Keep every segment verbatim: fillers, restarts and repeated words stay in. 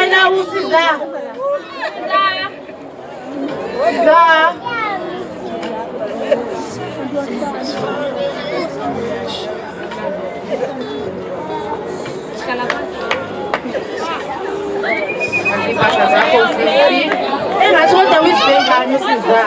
Sicela usiza. Za. Impahla zakho uzifike. Engathi kodwa uyisibengane usiza.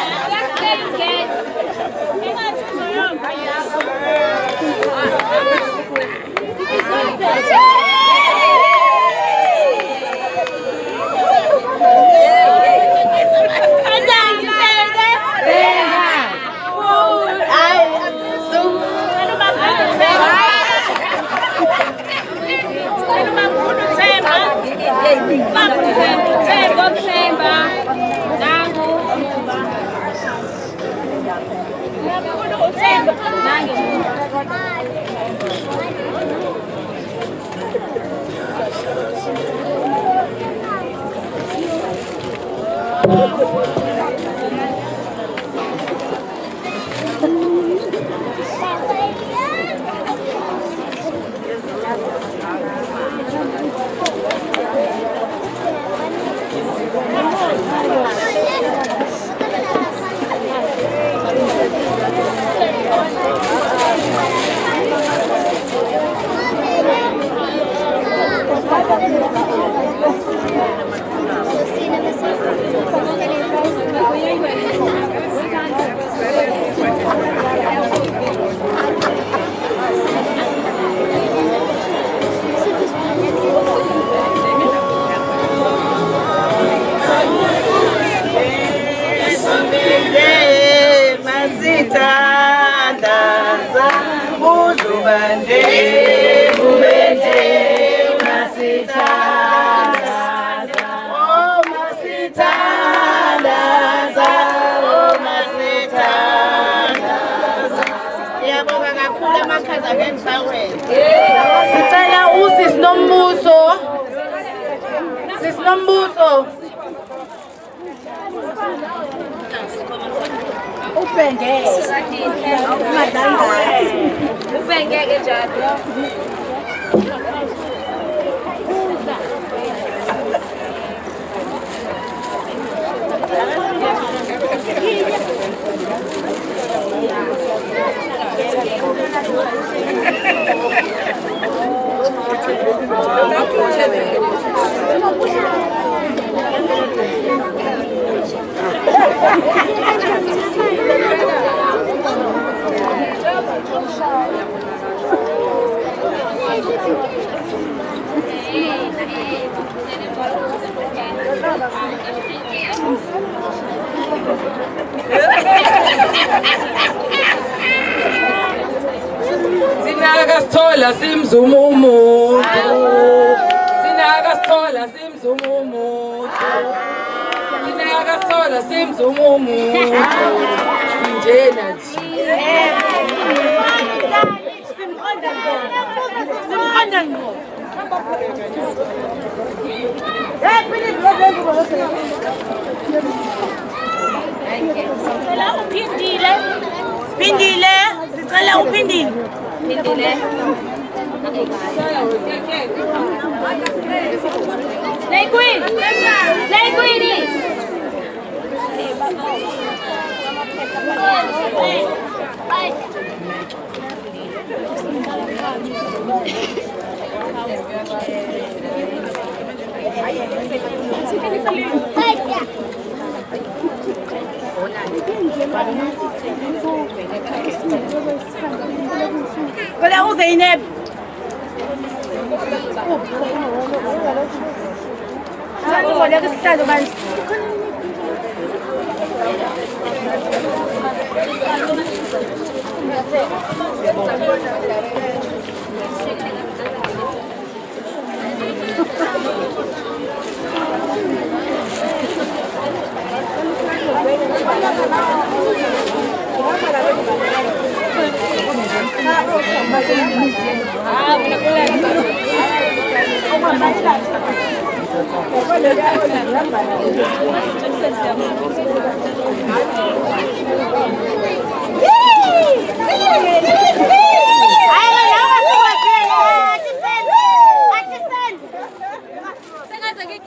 Sicela usis nombuso. Sis nombuso. Upenge. Upenge ke njalo. Sinakasithola simzuma umuntu. Sinakasithola simzuma umuntu. Sinakasithola simzuma umuntu. Njena nje. Simqonda ngo. Simqonda ngo. Eh, philip lo Sicela uphindile. Phindile. Sicela uphindile. Phindile. Slay Queen. Slay Queenie. Olha o Zeynep. Olha que está do mais.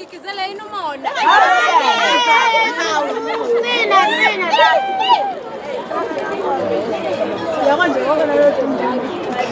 Sikizele inomona. Sina sina. Yawa nje ngoba nayo tumjani.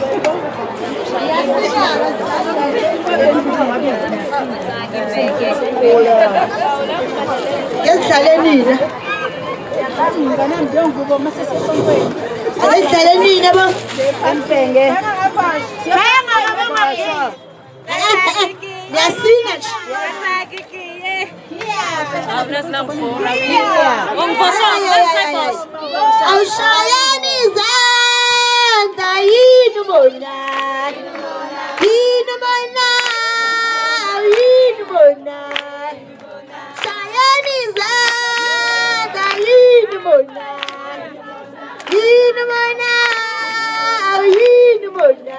Yadlale nina. Ngana njengoba masesesongweni. Ayidlale nina ba? Empenge. Hanga ngabanga. Yasina. Yatakikiye. Yeah. Abnas namfora. Yeah. Ongfosonga onsepos. Awushayani izandla yini bona. Yini bona. Yini bona. Shayani izandla yini bona. Yini bona. Yini bona.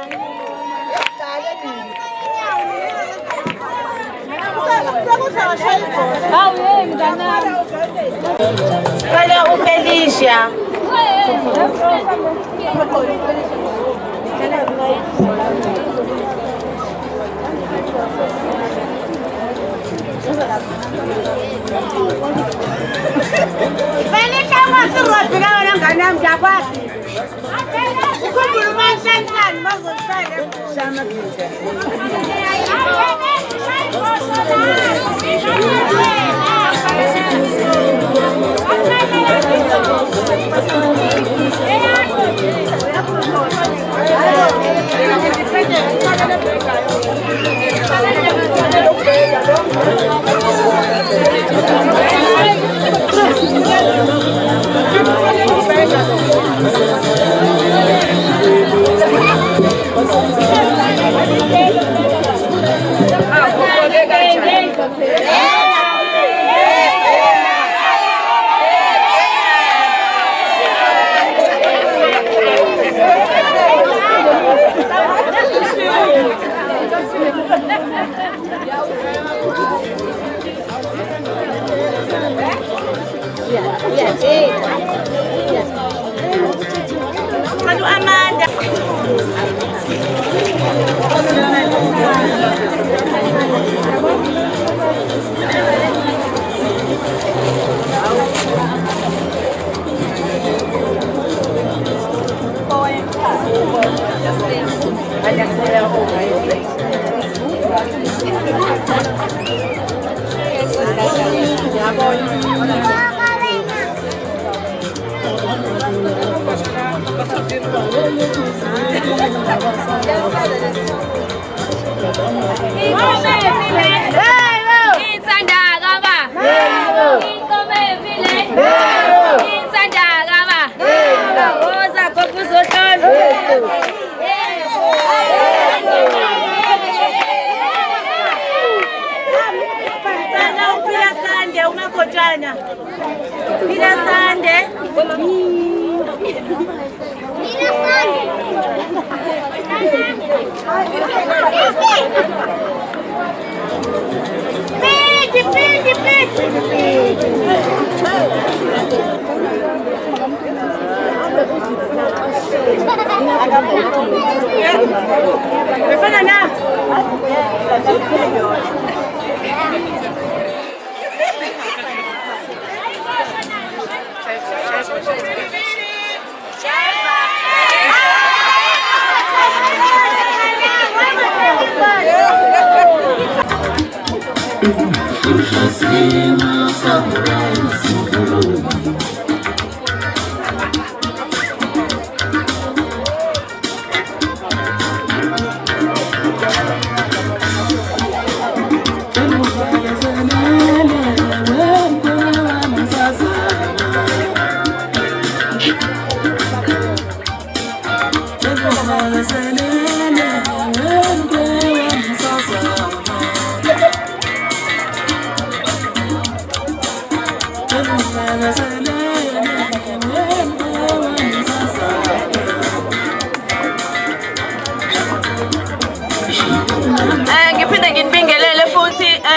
Hawe mdana. Kale uFelicia. Velika wasurodi na wena ngana mjakwathi. Kukhuluma sanhlani bazosala. Shama kinje. Amanda. Mira Sande. Pede, pede, pede. Refana na.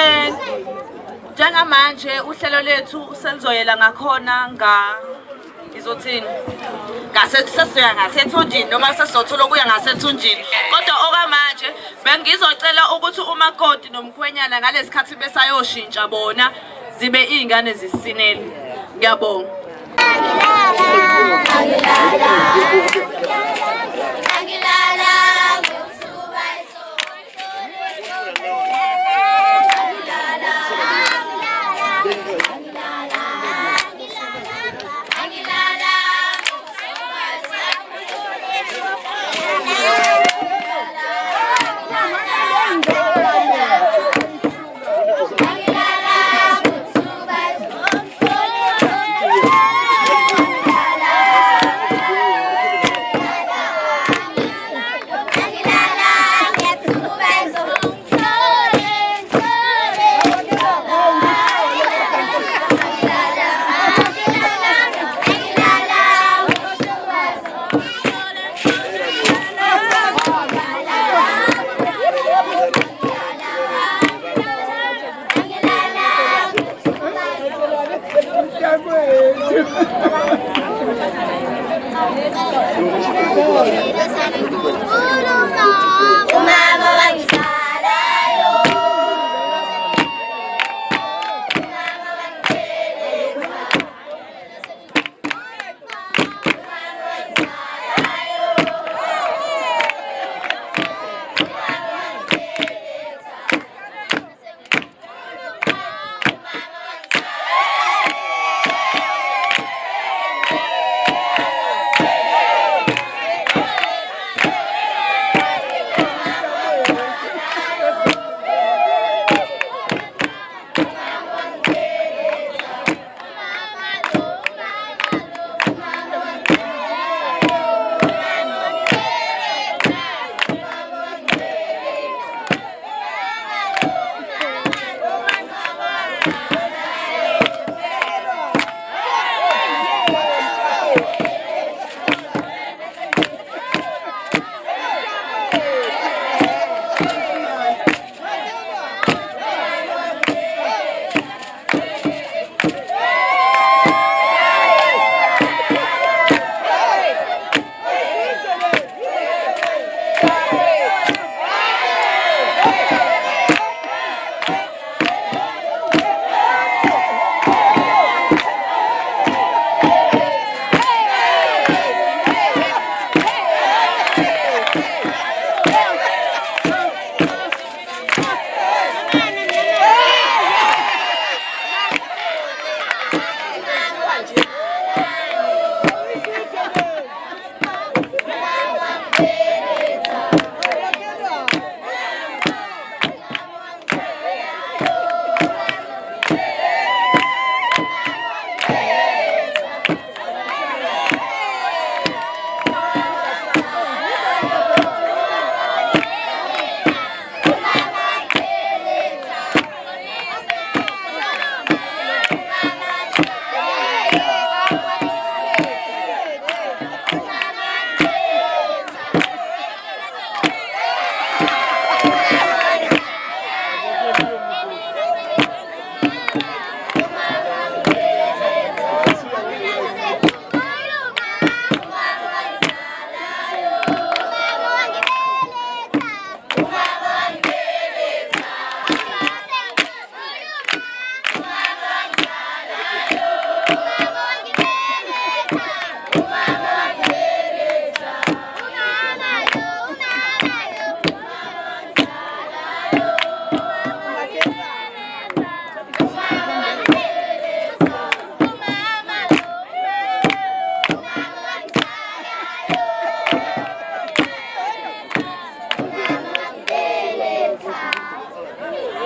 Njengamanje uhlelo lethu selizoyela ngakhona nga ngizothini ngase sesiya ngasethunjini noma sesizothola ukuya ngasethunjini kodwa okwamanje bengizocela ukuthi umakoti nomkhwenyana ngalesikhathi besayoshintsha bona zibe izingane zisisinele ngiyabonga Mira, sale un